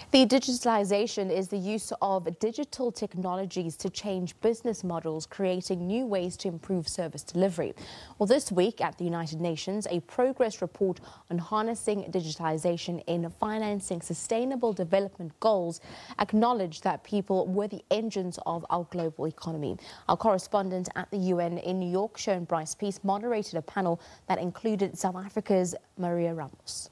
The digitalization is the use of digital technologies to change business models, creating new ways to improve service delivery. Well, this week at the United Nations, a progress report on harnessing digitalization in financing sustainable development goals acknowledged that people were the engines of our global economy. Our correspondent at the UN in New York, Sherwin Bryce-Pease, moderated a panel that included South Africa's Maria Ramos.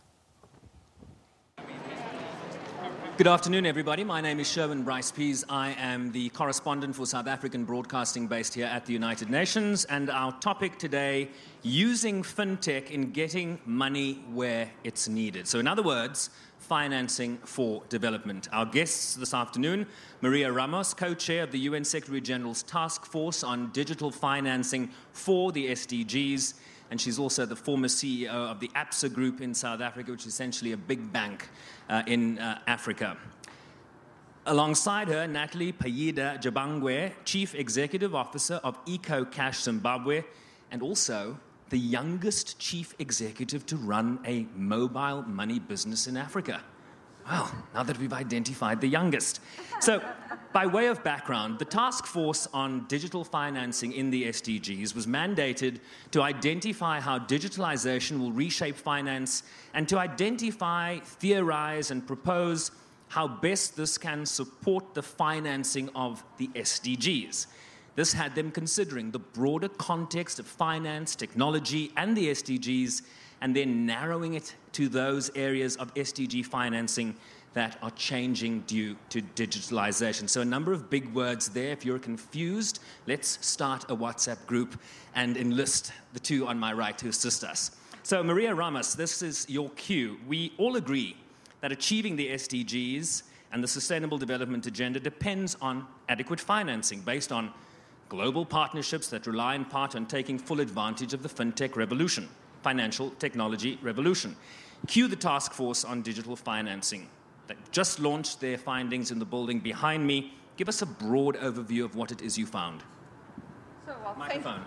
Good afternoon, everybody. My name is Sherwin Bryce-Pease. I am the correspondent for South African Broadcasting based here at the United Nations. And our topic today, using fintech in getting money where it's needed. So in other words, financing for development. Our guests this afternoon, Maria Ramos, co-chair of the UN Secretary General's Task Force on Digital Financing for the SDGs. And she's also the former CEO of the ABSA Group in South Africa, which is essentially a big bank in Africa. Alongside her, Natalie Payida Jabangwe, Chief Executive Officer of EcoCash Zimbabwe, and also the youngest chief executive to run a mobile money business in Africa. Well, now that we've identified the youngest. So, by way of background, the Task Force on Digital Financing in the SDGs was mandated to identify how digitalization will reshape finance and to identify, theorize, and propose how best this can support the financing of the SDGs. This had them considering the broader context of finance, technology, and the SDGs, and then narrowing it to those areas of SDG financing that are changing due to digitalization. So a number of big words there. If you're confused, let's start a WhatsApp group and enlist the two on my right to assist us. So Maria Ramos, this is your cue. We all agree that achieving the SDGs and the Sustainable Development Agenda depends on adequate financing based on global partnerships that rely in part on taking full advantage of the fintech revolution. Financial technology revolution. Cue the Task Force on Digital Financing. They just launched their findings in the building behind me. Give us a broad overview of what it is you found. Microphone.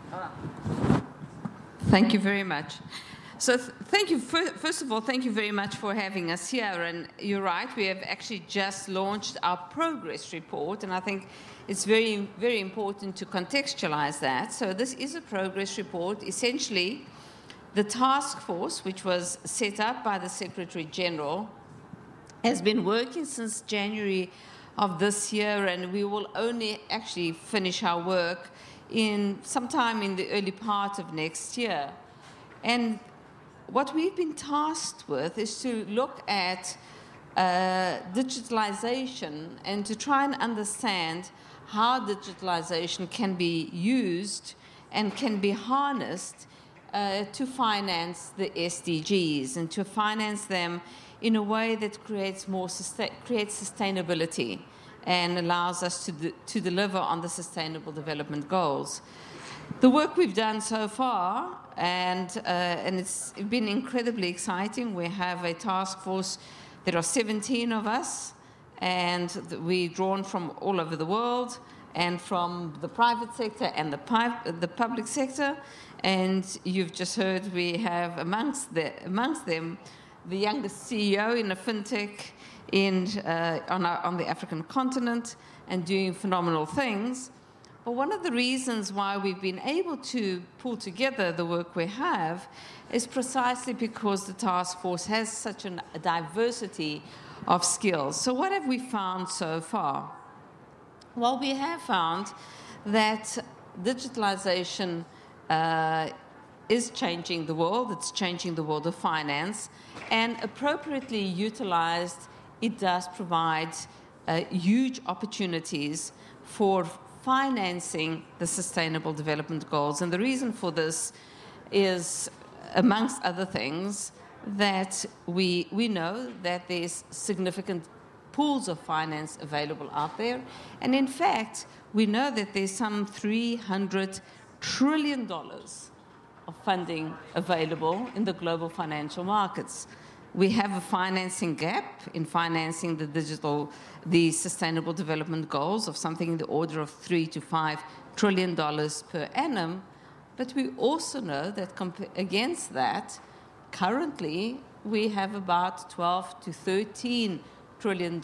Thank you very much. So thank you. First of all, thank you very much for having us here. And you're right, we have actually just launched our progress report. And I think it's very, very important to contextualize that. So this is a progress report. Essentially, the task force, which was set up by the Secretary General, has been working since January of this year, and we will only actually finish our work in sometime in the early part of next year. And what we've been tasked with is to look at digitalization and to try and understand how digitalization can be used and can be harnessed to finance the SDGs and to finance them in a way that creates sustainability and allows us to deliver on the Sustainable Development Goals. The work we've done so far, and it's been incredibly exciting. We have a task force. There are 17 of us, and we're drawn from all over the world and from the private sector and the public sector. And you've just heard we have amongst them the youngest CEO in a fintech on the African continent and doing phenomenal things. But one of the reasons why we've been able to pull together the work we have is precisely because the task force has such a diversity of skills. So what have we found so far? Well, we have found that digitalization is changing the world. It's changing the world of finance. And appropriately utilized, it does provide huge opportunities for financing the Sustainable Development Goals. And the reason for this is, amongst other things, that we know that there's significant pools of finance available out there. And in fact, we know that there's some $300 trillion of funding available in the global financial markets. We have a financing gap in financing the Sustainable Development Goals of something in the order of $3 to $5 trillion per annum. But we also know that against that, currently we have about 12 to 13 trillion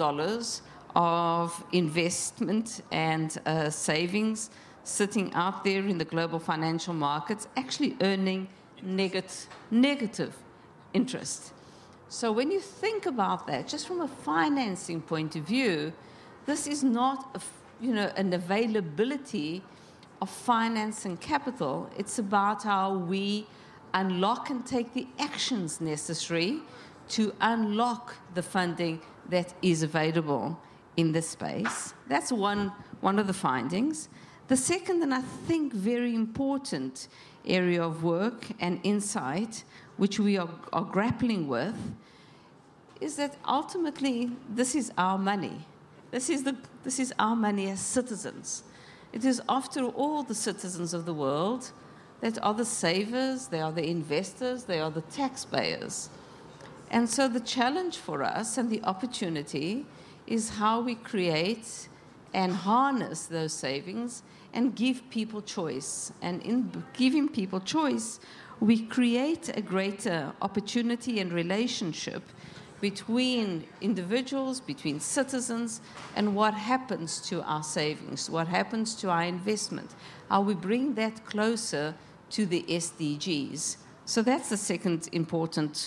of investment and savings sitting out there in the global financial markets, actually earning negative interest. So when you think about that, just from a financing point of view, this is not an availability of finance and capital. It's about how we unlock and take the actions necessary to unlock the funding that is available in this space. That's one of the findings. The second, and I think very important area of work and insight, which we are grappling with, is that ultimately this is our money. This is our money as citizens. It is, after all, the citizens of the world that are the savers, they are the investors, they are the taxpayers. And so the challenge for us and the opportunity is how we create and harness those savings and give people choice. And in giving people choice, we create a greater opportunity and relationship between individuals, between citizens, and what happens to our savings, what happens to our investment, how we bring that closer to the SDGs. So that's the second important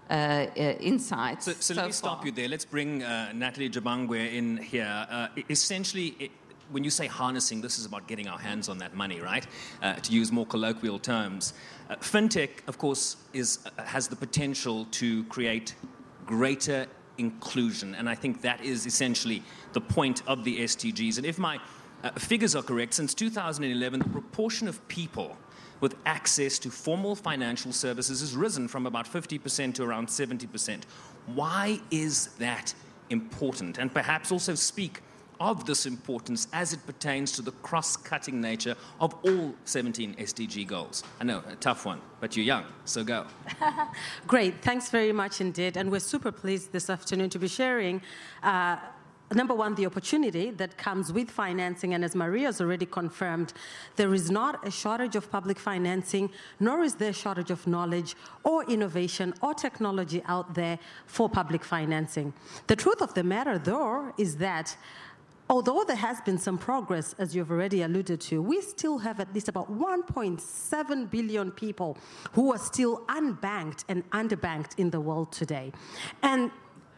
insight. So let me stop you there. Let's bring Natalie Jabangwe in here. Essentially, when you say harnessing, this is about getting our hands on that money, right? To use more colloquial terms. Fintech, of course, has the potential to create greater inclusion, and I think that is essentially the point of the SDGs. And if my figures are correct, since 2011, the proportion of people with access to formal financial services has risen from about 50% to around 70%. Why is that important? And perhaps also speak of this importance as it pertains to the cross-cutting nature of all 17 SDG goals. I know, a tough one, but you're young, so go. Great, thanks very much indeed. And we're super pleased this afternoon to be sharing number one, the opportunity that comes with financing, and as Maria's already confirmed, there is not a shortage of public financing, nor is there a shortage of knowledge or innovation or technology out there for public financing. The truth of the matter, though, is that although there has been some progress, as you've already alluded to, we still have at least about 1.7 billion people who are still unbanked and underbanked in the world today. And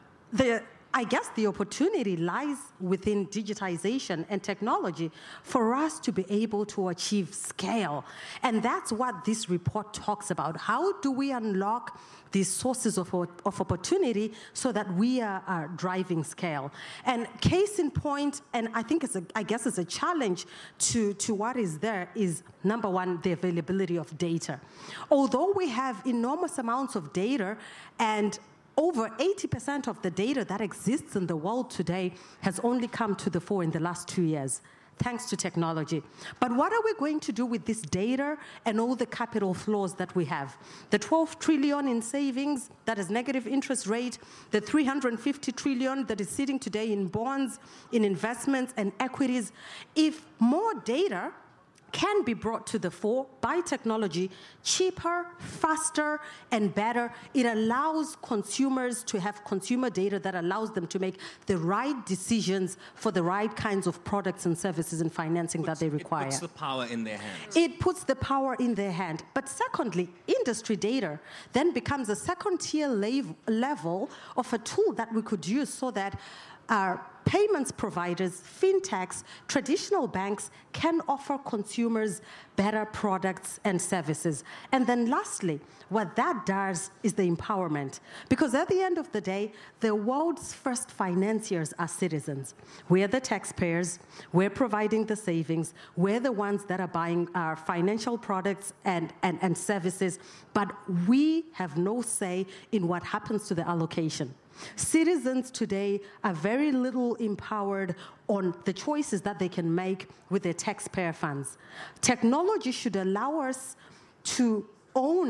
I guess the opportunity lies within digitization and technology for us to be able to achieve scale. And that's what this report talks about. How do we unlock these sources of opportunity so that we are driving scale? And case in point, and I think it's a challenge to what is there, is number one, the availability of data. Although we have enormous amounts of data, and over 80% of the data that exists in the world today has only come to the fore in the last 2 years, thanks to technology. But what are we going to do with this data and all the capital flows that we have? The 12 trillion in savings, that is negative interest rate, the 350 trillion that is sitting today in bonds, in investments and equities. If more data can be brought to the fore by technology, cheaper, faster, and better, it allows consumers to have consumer data that allows them to make the right decisions for the right kinds of products and services and financing that they require. It puts the power in their hands. It puts the power in their hand. But secondly, industry data then becomes a second-tier level of a tool that we could use so that our payments providers, fintechs, traditional banks can offer consumers better products and services. And then lastly, what that does is the empowerment. Because at the end of the day, the world's first financiers are citizens. We're the taxpayers, we're providing the savings, we're the ones that are buying our financial products and services, but we have no say in what happens to the allocation. Citizens today are very little empowered on the choices that they can make with their taxpayer funds. Technology should allow us to own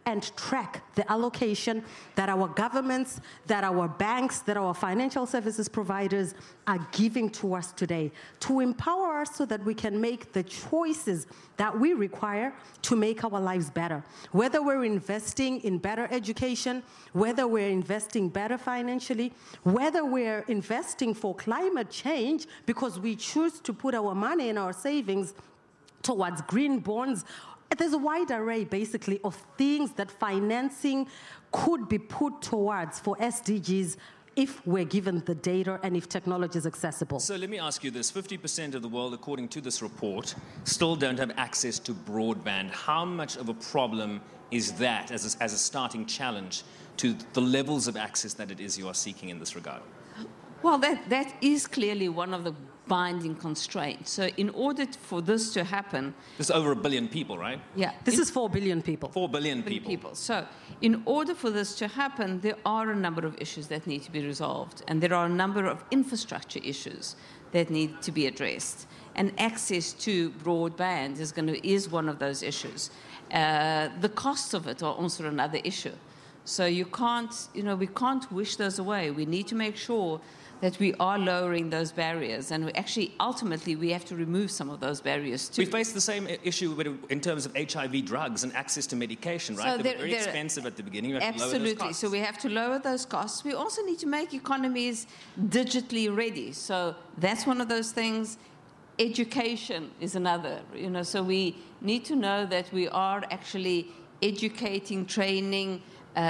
and track the allocation that our governments, that our banks, that our financial services providers are giving to us today, to empower us so that we can make the choices that we require to make our lives better. Whether we're investing in better education, whether we're investing better financially, whether we're investing for climate change because we choose to put our money in our savings towards green bonds. There's a wide array, basically, of things that financing could be put towards for SDGs if we're given the data and if technology is accessible. So let me ask you this. 50% of the world, according to this report, still don't have access to broadband. How much of a problem is that as a starting challenge to the levels of access that it is you are seeking in this regard? Well, that is clearly one of the binding constraints. So in order for this to happen... There's over 1 billion people, right? Yeah. This is 4 billion people. 4 billion people. So in order for this to happen, there are a number of issues that need to be resolved. And there are a number of infrastructure issues that need to be addressed. And access to broadband is one of those issues. The costs of it are also another issue. So we can't wish those away. We need to make sure that we are lowering those barriers. And ultimately, we have to remove some of those barriers too. We face the same issue in terms of HIV drugs and access to medication, right? So they were very expensive at the beginning. We have to lower those absolutely. costs. So we have to lower those costs. We also need to make economies digitally ready. So that's one of those things. Education is another. So we need to know that we are actually educating, training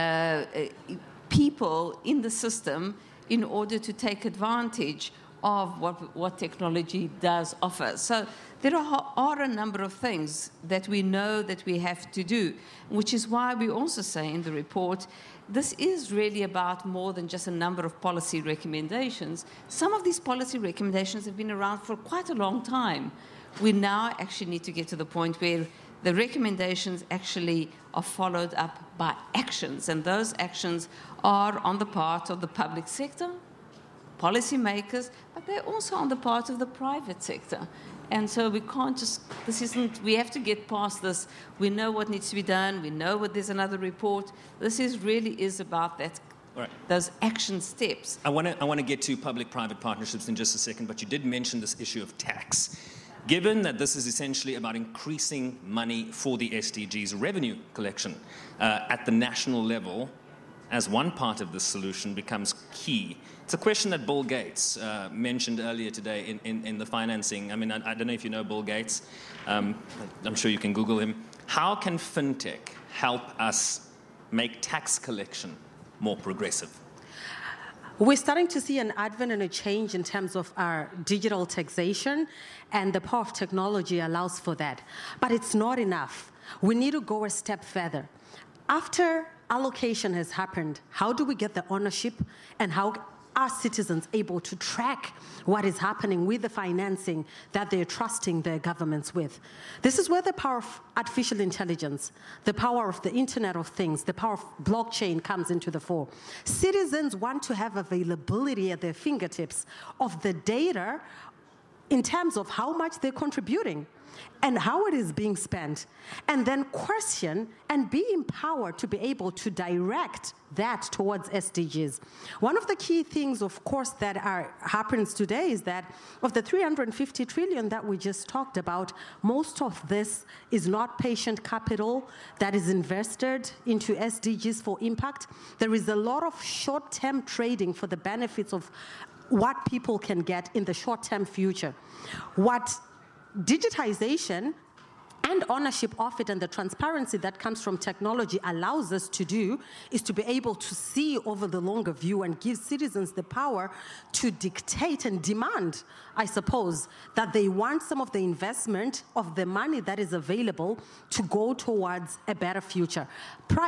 people in the system in order to take advantage of what technology does offer. So there are a number of things that we know that we have to do, which is why we also say in the report, this is really about more than just a number of policy recommendations. Some of these policy recommendations have been around for quite a long time. We now actually need to get to the point where the recommendations actually are followed up by actions, and those actions are on the part of the public sector, policymakers, but they're also on the part of the private sector. And so we can't just, we have to get past this. We know what needs to be done. We know there's another report. This really is about that. Right. Those action steps. I want to get to public-private partnerships in just a second, but you did mention this issue of tax. Given that this is essentially about increasing money for the SDGs revenue collection at the national level, as one part of the solution becomes key. It's a question that Bill Gates mentioned earlier today in the financing. I mean, I don't know if you know Bill Gates. I'm sure you can Google him. How can fintech help us make tax collection more progressive? We're starting to see an advent and a change in terms of our digital taxation, and the power of technology allows for that. But it's not enough. We need to go a step further. After allocation has happened, how do we get the ownership, and how are citizens able to track what is happening with the financing that they're trusting their governments with? This is where the power of artificial intelligence, the power of the Internet of Things, the power of blockchain comes into the fore. Citizens want to have availability at their fingertips of the data in terms of how much they're contributing and how it is being spent, and then question and be empowered to be able to direct that towards SDGs. One of the key things, of course, that happens today is that of the 350 trillion that we just talked about, most of this is not patient capital that is invested into SDGs for impact. There is a lot of short-term trading for the benefits of what people can get in the short-term future. What digitization and ownership of it and the transparency that comes from technology allows us to do is to be able to see over the longer view and give citizens the power to dictate and demand, I suppose, that they want some of the investment of the money that is available to go towards a better future.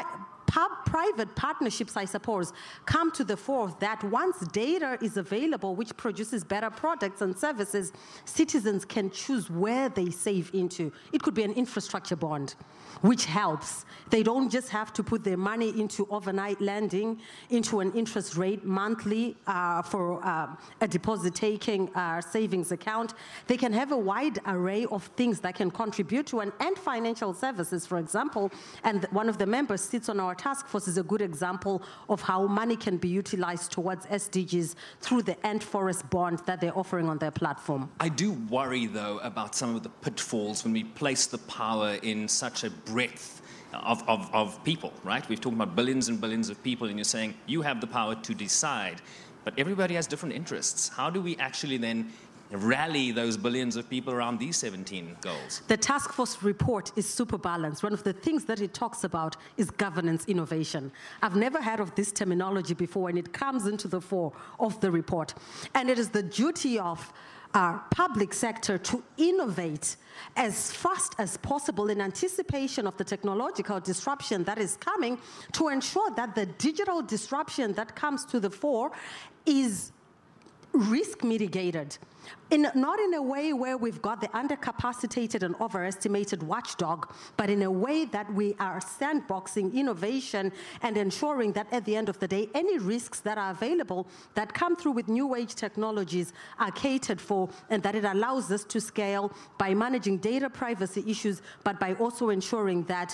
Private partnerships, I suppose, come to the fore that once data is available, which produces better products and services, citizens can choose where they save into. It could be an infrastructure bond, which helps. They don't just have to put their money into overnight lending, into an interest rate monthly for a deposit-taking savings account. They can have a wide array of things that can contribute to and financial services, for example. And one of the members sits on our task force is a good example of how money can be utilized towards SDGs through the Ant Forest bond that they're offering on their platform. I do worry, though, about some of the pitfalls when we place the power in such a breadth of people, right? We've talked about billions and billions of people, and you're saying you have the power to decide, but everybody has different interests. How do we actually then rally those billions of people around these 17 goals? The task force report is super balanced. One of the things that it talks about is governance innovation. I've never heard of this terminology before, and it comes into the fore of the report. And it is the duty of our public sector to innovate as fast as possible in anticipation of the technological disruption that is coming, to ensure that the digital disruption that comes to the fore is risk mitigated. Not in a way where we've got the undercapacitated and overestimated watchdog, but in a way that we are sandboxing innovation and ensuring that at the end of the day, any risks that are available that come through with new age technologies are catered for, and that it allows us to scale by managing data privacy issues, but by also ensuring that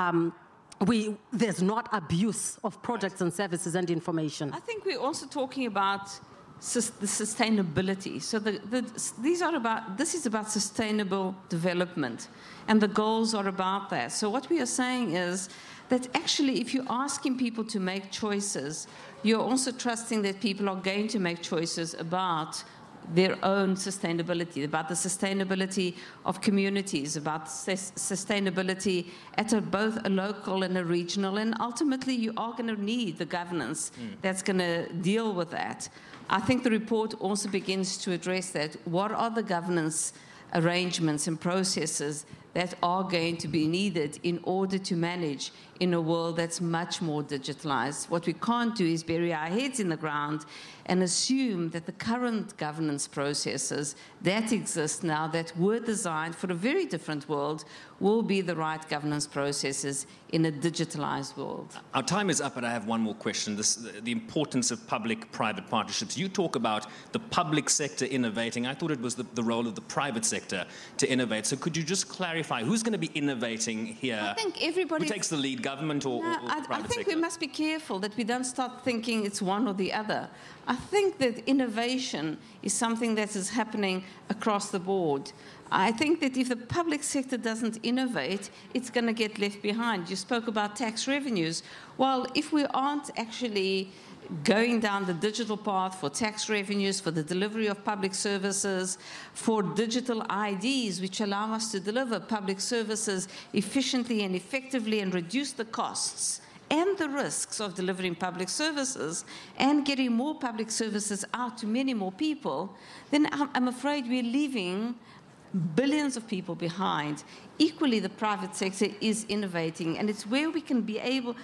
there's not abuse of products and services and information. I think we're also talking about the sustainability. So this is about sustainable development, and the goals are about that. So what we are saying is that actually, if you're asking people to make choices, you're also trusting that people are going to make choices about their own sustainability, about the sustainability of communities, about sustainability at both a local and a regional, and ultimately you are going to need the governance that's going to deal with that. I think the report also begins to address that. What are the governance arrangements and processes that are going to be needed in order to manage in a world that's much more digitalized? What we can't do is bury our heads in the ground and assume that the current governance processes that exist now, that were designed for a very different world, will be the right governance processes in a digitalized world. Our time is up, but I have one more question. The importance of public-private partnerships. You talk about the public sector innovating. I thought it was the role of the private sector to innovate. So could you just clarify who's going to be innovating here? I think everybody... Who takes the lead, government or private sector? I think we must be careful that we don't start thinking it's one or the other. I think that innovation is something that is happening across the board. I think that if the public sector doesn't innovate, it's going to get left behind. You spoke about tax revenues. Well, if we aren't actually going down the digital path for tax revenues, for the delivery of public services, for digital IDs, which allow us to deliver public services efficiently and effectively and reduce the costs and the risks of delivering public services and getting more public services out to many more people, then I'm afraid we're leaving billions of people behind. Equally, the private sector is innovating, and it's where we can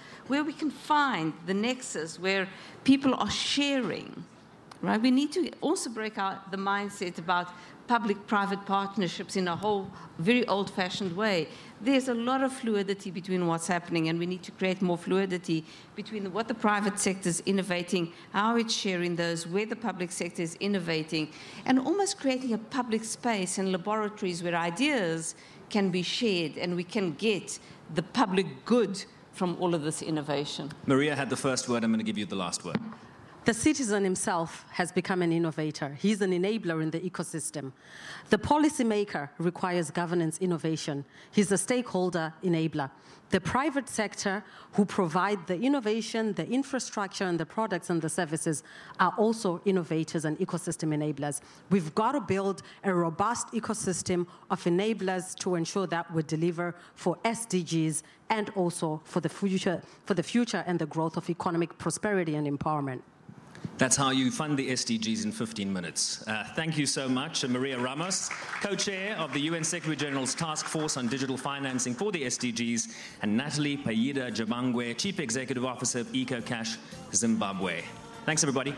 find the nexus where people are sharing, right? We need to also break out the mindset about public-private partnerships in a whole very old-fashioned way. There's a lot of fluidity between what's happening, and we need to create more fluidity between what the private sector is innovating, how it's sharing those, where the public sector is innovating, and almost creating a public space and laboratories where ideas can be shared and we can get the public good from all of this innovation. Maria had the first word. I'm going to give you the last word. The citizen himself has become an innovator. He's an enabler in the ecosystem. The policymaker requires governance innovation. He's a stakeholder enabler. The private sector, who provide the innovation, the infrastructure, and the products and the services, are also innovators and ecosystem enablers. We've got to build a robust ecosystem of enablers to ensure that we deliver for SDGs and also for the future and the growth of economic prosperity and empowerment. That's how you fund the SDGs in 15 minutes. Thank you so much. Maria Ramos, co-chair of the UN Secretary General's Task Force on Digital Financing for the SDGs, and Natalie Paida Jabangwe, Chief Executive Officer of EcoCash Zimbabwe. Thanks, everybody.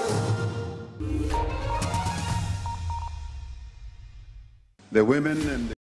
The women and